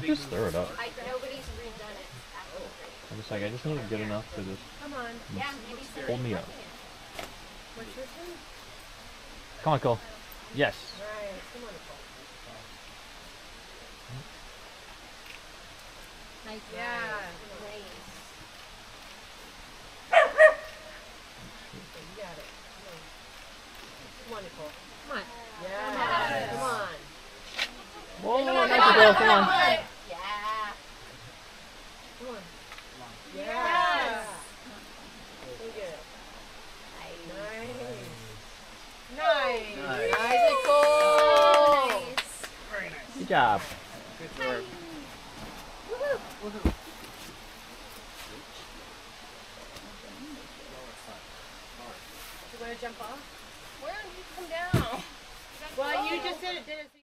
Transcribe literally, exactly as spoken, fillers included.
Just stir it up. I, nobody's redone it. I'm just like, I just need it good enough to just Come on. Yeah, maybe hold me up. What's your thing? Come on, Nicole. Yes. Right. Come on, Nicole. Nice. Yeah. Nice. You got it. Come on, Nicole. Come on. Yeah. Come on. Whoa, nice, Nicole. Come on. Yeah. Come on. Yes. Look at it. Nice. Nice. Nice. Nice, Nicole. Nice. Very nice. Good job. Good work. Woohoo. Woohoo. You want to jump off? Where did you come down? Well, you just did it. Did it.